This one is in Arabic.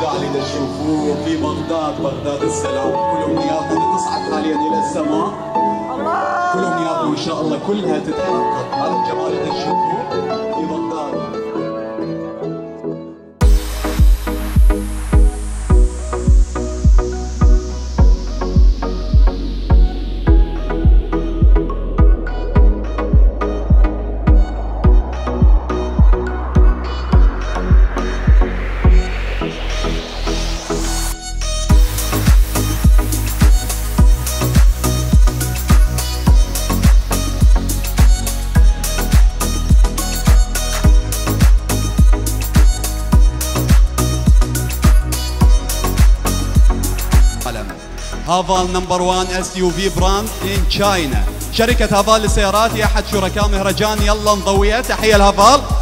الرجوع اللي تشوفوه في بغداد السلام. كل امنياتنا تصعد حاليا الى السماء، كل امنياتنا ان شاء الله كلها تتحقق. هذا الجمال اللي تشوفوه في بغداد. هافال نمبر 1 SUV براند in China. شركة هافال للسيارات هي أحد شركاء مهرجان يلا نضويها. تحية لهافال.